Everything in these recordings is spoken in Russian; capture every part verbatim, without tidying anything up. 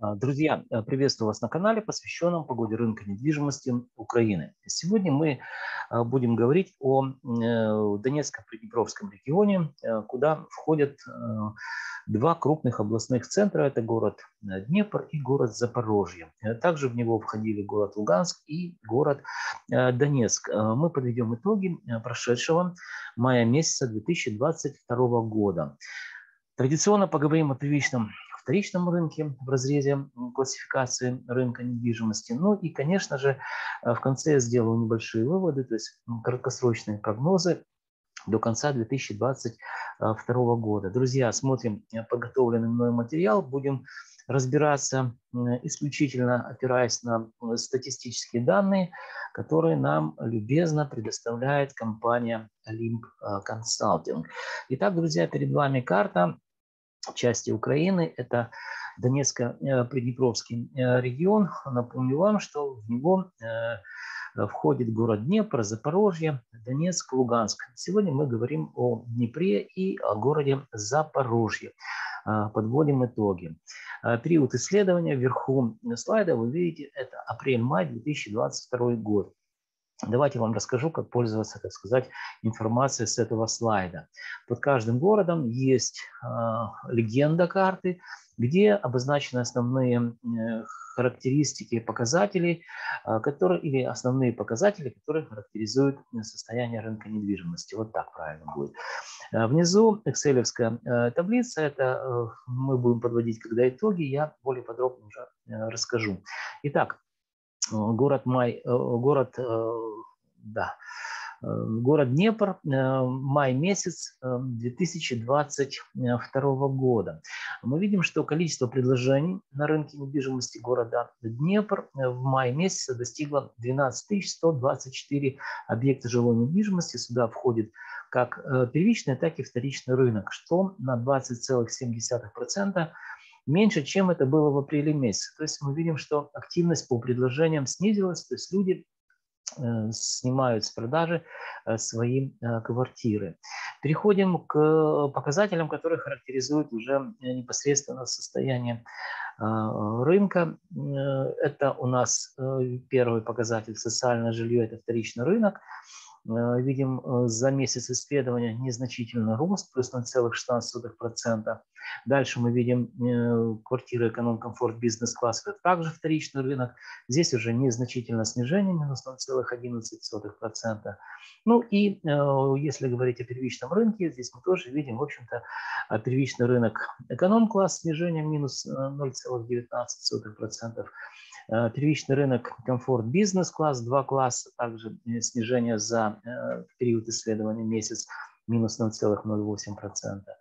Друзья, э, приветствую вас на канале, посвященном погоде рынка недвижимости Украины. Сегодня мы э, будем говорить о э, Донецком Приднепровском регионе, э, куда входят э, два крупных областных центра. Это город э, Днепр и город Запорожье. Э, Также в него входили город Луганск и город э, Донецк. Э, Мы подведем итоги э, прошедшего мая месяца две тысячи двадцать второго года. Традиционно поговорим о первичном вторичном рынке в разрезе м, классификации рынка недвижимости. Ну и, конечно же, э, в конце я сделаю небольшие выводы, то есть м, краткосрочные прогнозы до конца две тысячи двадцать второго года. Друзья, смотрим э, подготовленный мной материал, будем разбираться э, исключительно опираясь на э, статистические данные, которые нам любезно предоставляет компания Limb Consulting. Итак, друзья, перед вами карта части Украины. Это Донецко-Приднепровский регион. Напомню вам, что в него входит город Днепр, Запорожье, Донецк, Луганск. Сегодня мы говорим о Днепре и о городе Запорожье. Подводим итоги. Период исследования вверху слайда вы видите, это апрель-май две тысячи двадцать второй год. Давайте я вам расскажу, как пользоваться, так сказать, информацией с этого слайда. Под каждым городом есть э, легенда карты, где обозначены основные э, характеристики показателей, э, которые, или основные показатели, которые характеризуют состояние рынка недвижимости. Вот так правильно будет. Э, внизу экселевская э, таблица, это э, мы будем подводить, когда итоги, я более подробно уже э, расскажу. Итак, город Май, город, да, город Днепр, май месяц две тысячи двадцать второго года. Мы видим, что количество предложений на рынке недвижимости города Днепр в мае месяце достигло двенадцать тысяч сто двадцать четыре объекта жилой недвижимости. Сюда входит как первичный, так и вторичный рынок, что на двадцать целых семь десятых процента меньше, чем это было в апреле месяце. То есть мы видим, что активность по предложениям снизилась, то есть люди э, снимают с продажи э, свои э, квартиры. Переходим к показателям, которые характеризуют уже непосредственно состояние э, рынка. Это у нас э, первый показатель социальное жилье, это вторичный рынок. Видим за месяц исследования незначительный рост, плюс ноль целых шестнадцать сотых процента. Дальше мы видим квартиры эконом-комфорт бизнес-класс, это также вторичный рынок. Здесь уже незначительное снижение, минус ноль целых одиннадцать сотых процента. Ну и если говорить о первичном рынке, здесь мы тоже видим, в общем-то, первичный рынок эконом-класс, снижение минус ноль целых девятнадцать сотых процента. Первичный рынок комфорт бизнес-класс, два класса, также снижение за э, период исследования месяц минус ноль целых ноль восемь процента.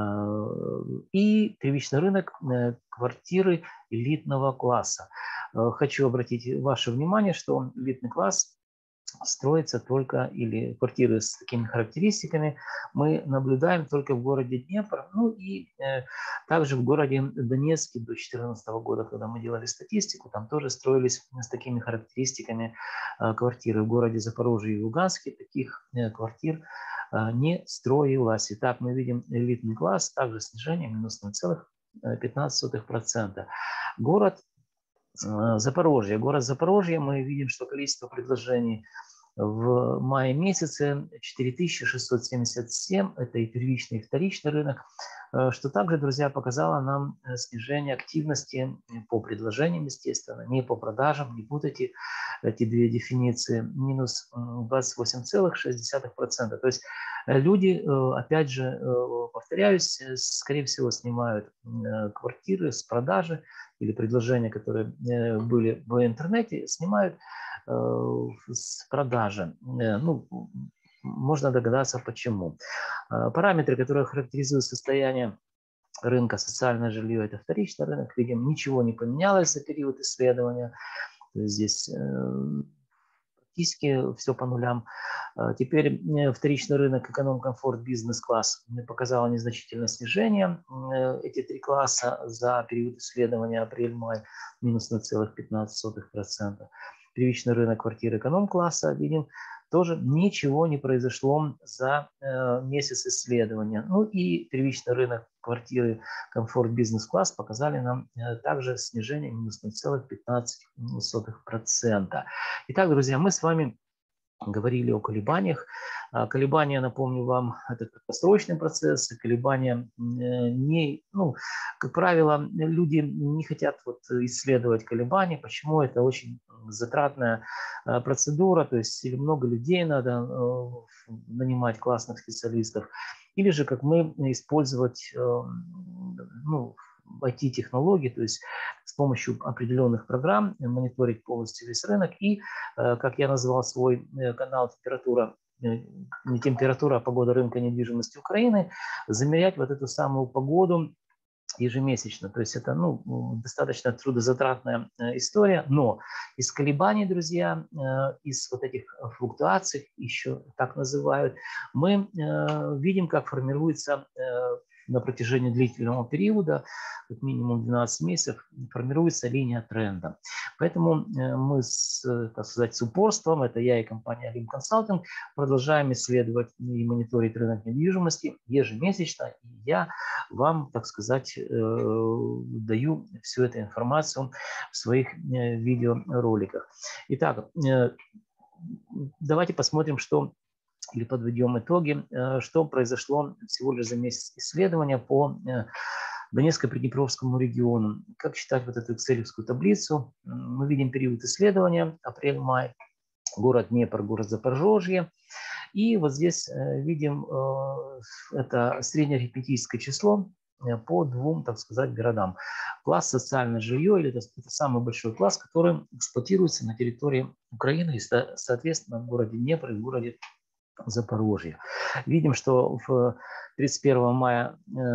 И первичный рынок э, квартиры элитного класса. Э, хочу обратить ваше внимание, что элитный класс строится только, или квартиры с такими характеристиками мы наблюдаем только в городе Днепр, ну и э, также в городе Донецке до две тысячи четырнадцатого года, когда мы делали статистику, там тоже строились с такими характеристиками э, квартиры. В городе Запорожье и Луганске таких э, квартир э, не строилось. Итак, мы видим элитный класс, также снижение минус ноль целых пятнадцать сотых процента. Город Запорожье. Город Запорожье, мы видим, что количество предложений в мае месяце четыре тысячи шестьсот семьдесят семь, это и первичный, и вторичный рынок, что также, друзья, показало нам снижение активности по предложениям, естественно, не по продажам, не путайте эти две дефиниции, минус двадцать восемь целых шесть десятых процента. То есть люди, опять же, повторяюсь, скорее всего, снимают квартиры с продажи или предложения, которые были в интернете, снимают с продажи. Ну, можно догадаться, почему. Параметры, которые характеризуют состояние рынка социальное жилье, это вторичный рынок. Видим, ничего не поменялось за период исследования. Здесь практически все по нулям. Теперь вторичный рынок эконом-комфорт бизнес-класс показал незначительное снижение. Эти три класса за период исследования апрель-май минус ноль целых пятнадцать сотых процента. Первичный рынок квартир эконом-класса видим тоже ничего не произошло за месяц исследования. Ну и первичный рынок квартиры комфорт бизнес-класс показали нам также снижение минус ноль целых пятнадцать сотых процента. Итак, друзья, мы с вами говорили о колебаниях. Колебания, напомню вам, это краткосрочный процесс. Колебания не, ну, как правило, люди не хотят вот исследовать колебания. Почему? Это очень затратная процедура, то есть или много людей надо нанимать классных специалистов, или же, как мы, использовать, ну, ай ти-технологии, то есть с помощью определенных программ мониторить полностью весь рынок. И, как я назвал свой канал «Температура», не температура, а погода рынка недвижимости Украины, замерять вот эту самую погоду ежемесячно. То есть это, ну, достаточно трудозатратная история, но из колебаний, друзья, из вот этих флуктуаций, еще так называют, мы видим, как формируется на протяжении длительного периода, как минимум двенадцать месяцев, формируется линия тренда. Поэтому мы, с, так сказать, с упорством, это я и компания Alim Consulting, продолжаем исследовать и мониторить рынок недвижимости ежемесячно. И я вам, так сказать, даю всю эту информацию в своих видеороликах. Итак, давайте посмотрим, что или подведем итоги, что произошло всего лишь за месяц исследования по Донецко-Приднепровскому региону. Как читать вот эту экселевскую таблицу? Мы видим период исследования, апрель-май, город Днепр, город Запорожье. И вот здесь видим это среднеарифметическое число по двум, так сказать, городам. Класс социальное жилье, или это, это самый большой класс, который эксплуатируется на территории Украины, и, соответственно, в городе Днепр и в городе Запорожье. Видим, что в тридцать первого мая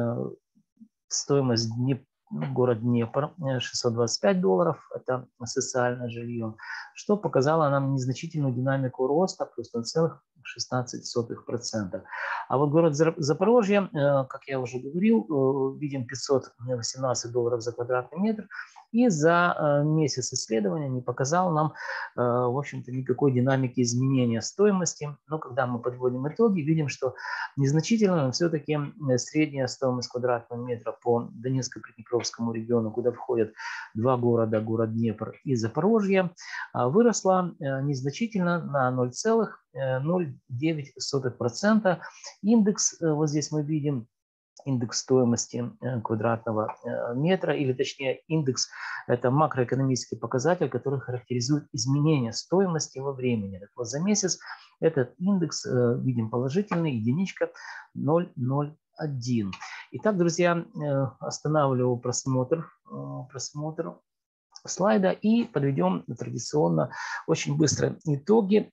стоимость Днеп... город Днепр шестьсот двадцать пять долларов, это социальное жилье, что показало нам незначительную динамику роста, плюс ноль целых шестнадцать сотых процента. А вот город Запорожье, как я уже говорил, видим пятьсот восемнадцать долларов за квадратный метр, и за месяц исследования не показал нам, в общем-то, никакой динамики изменения стоимости. Но когда мы подводим итоги, видим, что незначительно, но все-таки средняя стоимость квадратного метра по Донецко-Приднепровскому региону, куда входят два города, город Днепр и Запорожье, выросла незначительно на ноль целых ноль девять сотых процента. Индекс, вот здесь мы видим, индекс стоимости квадратного метра, или точнее индекс – это макроэкономический показатель, который характеризует изменение стоимости во времени. Так вот, за месяц этот индекс, видим, положительный, единичка ноль целых ноль один. Итак, друзья, останавливаю просмотр, просмотр слайда и подведем традиционно очень быстро итоги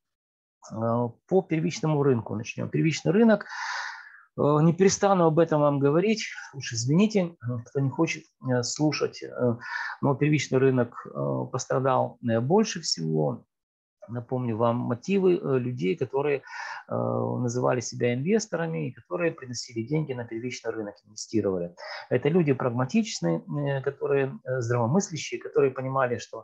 по первичному рынку. Начнем. Первичный рынок. Не перестану об этом вам говорить, уж извините, кто не хочет слушать, но первичный рынок пострадал больше всего. Напомню вам мотивы людей, которые называли себя инвесторами и которые приносили деньги на первичный рынок, инвестировали. Это люди прагматичные, которые здравомыслящие, которые понимали, что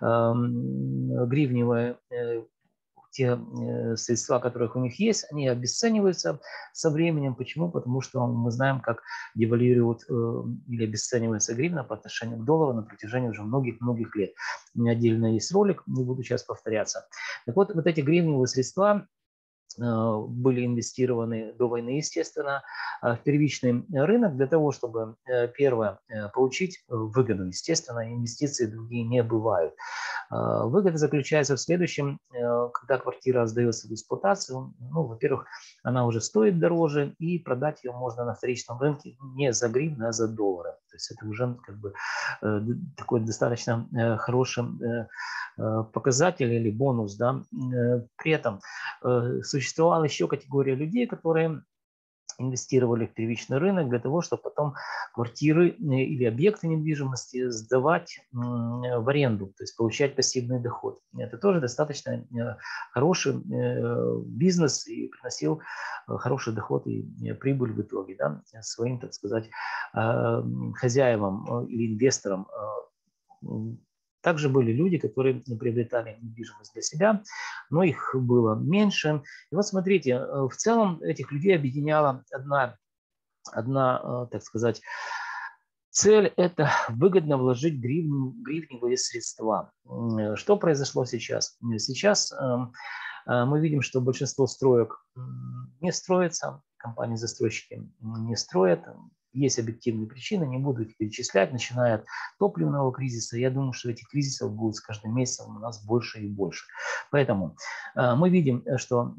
гривневые те средства, которых у них есть, они обесцениваются со временем. Почему? Потому что мы знаем, как девальвирует или обесценивается гривна по отношению к доллару на протяжении уже многих-многих лет. У меня отдельно есть ролик, не буду сейчас повторяться. Так вот, вот эти гривневые средства были инвестированы до войны, естественно, в первичный рынок для того, чтобы, первое, получить выгоду. Естественно, инвестиции другие не бывают. Выгода заключается в следующем: когда квартира сдается в эксплуатацию, ну, во-первых, она уже стоит дороже, и продать ее можно на вторичном рынке не за гривны, а за доллары. То есть это уже как бы такой достаточно хороший показатель или бонус, да. При этом существовала еще категория людей, которые инвестировали в первичный рынок для того, чтобы потом квартиры или объекты недвижимости сдавать в аренду, то есть получать пассивный доход. Это тоже достаточно хороший бизнес и приносил хороший доход и прибыль в итоге, да, своим, так сказать, хозяевам или инвесторам Также были люди, которые приобретали недвижимость для себя, но их было меньше. И вот смотрите, в целом этих людей объединяла одна, одна так сказать, цель – это выгодно вложить гривни, гривневые средства. Что произошло сейчас? Сейчас мы видим, что большинство строек не строится, компании-застройщики не строят. Есть объективные причины, не буду их перечислять, начиная от топливного кризиса. Я думаю, что этих кризисов будет с каждым месяцем у нас больше и больше. Поэтому мы видим, что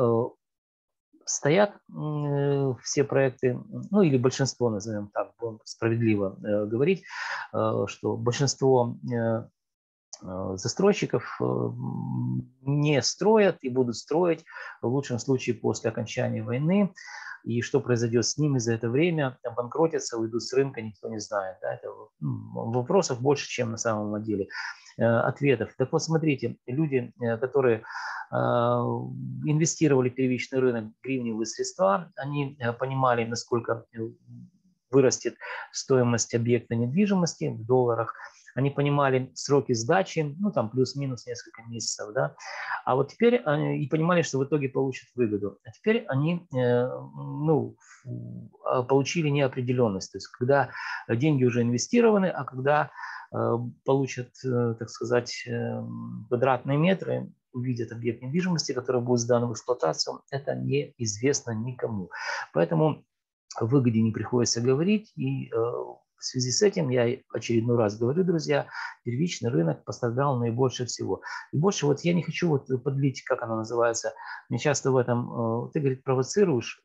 стоят все проекты, ну или большинство, назовем так, справедливо говорить, что большинство застройщиков не строят и будут строить в лучшем случае после окончания войны. И что произойдет с ними за это время, обанкротятся, уйдут с рынка, никто не знает. Да? Это вопросов больше, чем на самом деле ответов. Так вот, смотрите, люди, которые инвестировали в первичный рынок гривневые средства, они понимали, насколько вырастет стоимость объекта недвижимости в долларах. Они понимали сроки сдачи, ну там плюс-минус несколько месяцев, да, а вот теперь они и понимали, что в итоге получат выгоду. А теперь они э, ну, получили неопределенность, то есть когда деньги уже инвестированы, а когда э, получат, э, так сказать, э, квадратные метры, увидят объект недвижимости, который будет сдан в эксплуатацию, это неизвестно никому. Поэтому о выгоде не приходится говорить, и э, в связи с этим я очередной раз говорю, друзья, первичный рынок пострадал наибольше всего. И больше вот я не хочу вот подлить, как оно называется, мне часто в этом, ты, говорит, провоцируешь,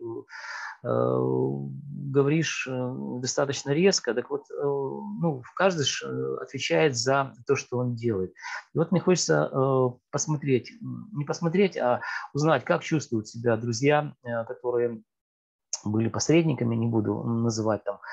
говоришь достаточно резко, так вот, ну, каждый отвечает за то, что он делает. И вот мне хочется посмотреть, не посмотреть, а узнать, как чувствуют себя друзья, которые были посредниками, не буду называть там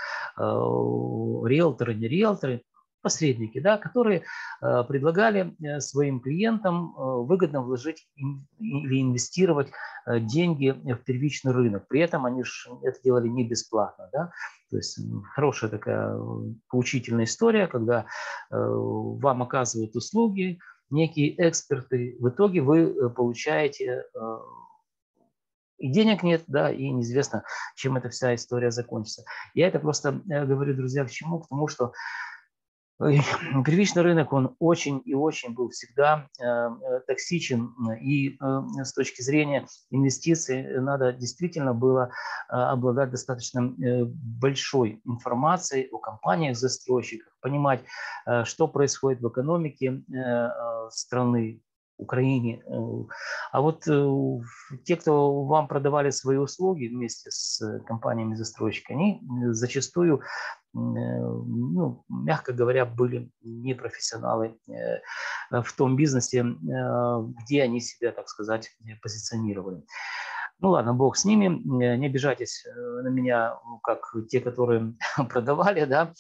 э, риэлторы, не риэлторы, посредники, да, которые э, предлагали своим клиентам э, выгодно вложить ин, или инвестировать э, деньги в первичный рынок. При этом они же это делали не бесплатно, да. То есть хорошая такая поучительная история, когда э, вам оказывают услуги некие эксперты, в итоге вы получаете э, и денег нет, да, и неизвестно, чем эта вся история закончится. Я это просто говорю, друзья, к чему? К тому, что первичный рынок, он очень и очень был всегда э, токсичен, и э, с точки зрения инвестиций надо действительно было э, обладать достаточно э, большой информацией о компаниях-застройщиках, понимать, э, что происходит в экономике э, страны, Украине. А вот э, те, кто вам продавали свои услуги вместе с компаниями-застройщиками, они зачастую, э, ну, мягко говоря, были непрофессионалы э, в том бизнесе, э, где они себя, так сказать, позиционировали. Ну ладно, бог с ними, не обижайтесь на меня, как те, которые продавали, да,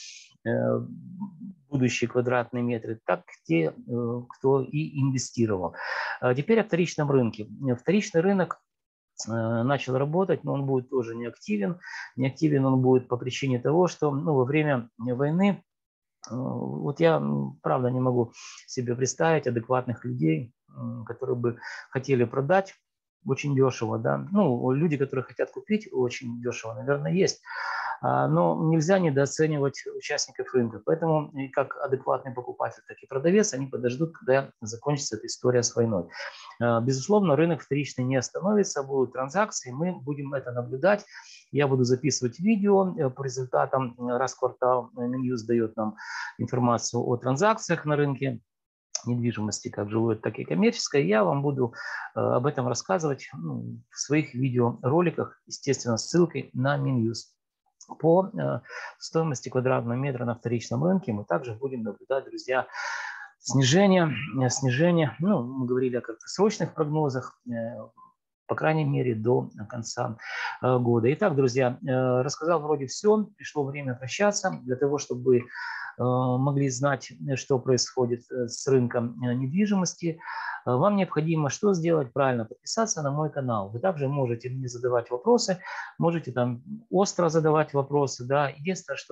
будущие квадратные метры, так те, кто и инвестировал. Теперь о вторичном рынке. Вторичный рынок начал работать, но он будет тоже неактивен. Неактивен он будет по причине того, что ну, во время войны, вот я, правда, не могу себе представить адекватных людей, которые бы хотели продать очень дешево, да. Ну, люди, которые хотят купить очень дешево, наверное, есть. Но нельзя недооценивать участников рынка. Поэтому как адекватный покупатель, так и продавец, они подождут, когда закончится эта история с войной. Безусловно, рынок вторичный не остановится, будут транзакции, мы будем это наблюдать. Я буду записывать видео по результатам. Раз в квартал Минюст дает нам информацию о транзакциях на рынке недвижимости, как жилой, так и коммерческой. Я вам буду э, об этом рассказывать ну, в своих видеороликах, естественно, с ссылкой на Минюст. По э, стоимости квадратного метра на вторичном рынке мы также будем наблюдать, друзья, снижение, снижение, ну, мы говорили о краткосрочных прогнозах, э, по крайней мере, до конца э, года. Итак, друзья, э, рассказал вроде все, пришло время прощаться для того, чтобы могли знать, что происходит с рынком недвижимости. Вам необходимо что сделать? Правильно подписаться на мой канал. Вы также можете мне задавать вопросы, можете там остро задавать вопросы. Да. Единственное, что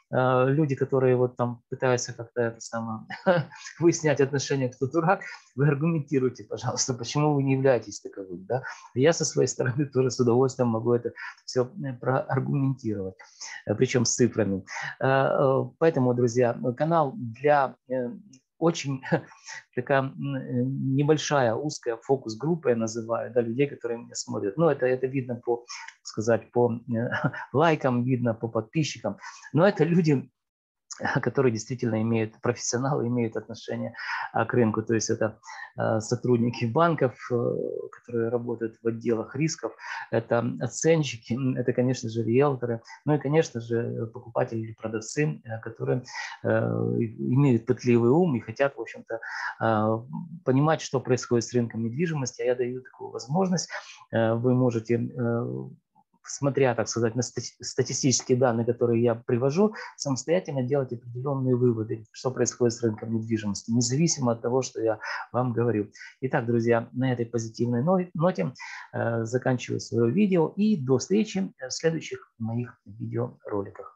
люди, которые вот там пытаются как-то это самое, выяснять отношения, кто дурак, вы аргументируйте, пожалуйста, почему вы не являетесь таковым. Да? Я со своей стороны тоже с удовольствием могу это все проаргументировать, причем с цифрами. Поэтому, друзья, канал для очень такая небольшая, узкая фокус-группа, я называю, да, людей, которые меня смотрят. Ну, это, это видно по, сказать, по лайкам, видно по подписчикам. Но это люди, которые действительно имеют, профессионалы имеют отношение к рынку. То есть это сотрудники банков, которые работают в отделах рисков, это оценщики, это, конечно же, риэлторы, ну и, конечно же, покупатели или продавцы, которые имеют пытливый ум и хотят, в общем-то, понимать, что происходит с рынком недвижимости. А я даю такую возможность. Вы можете, смотря, так сказать, на статистические данные, которые я привожу, самостоятельно делать определенные выводы, что происходит с рынком недвижимости, независимо от того, что я вам говорю. Итак, друзья, на этой позитивной ноте э, заканчиваю свое видео и до встречи в следующих моих видеороликах.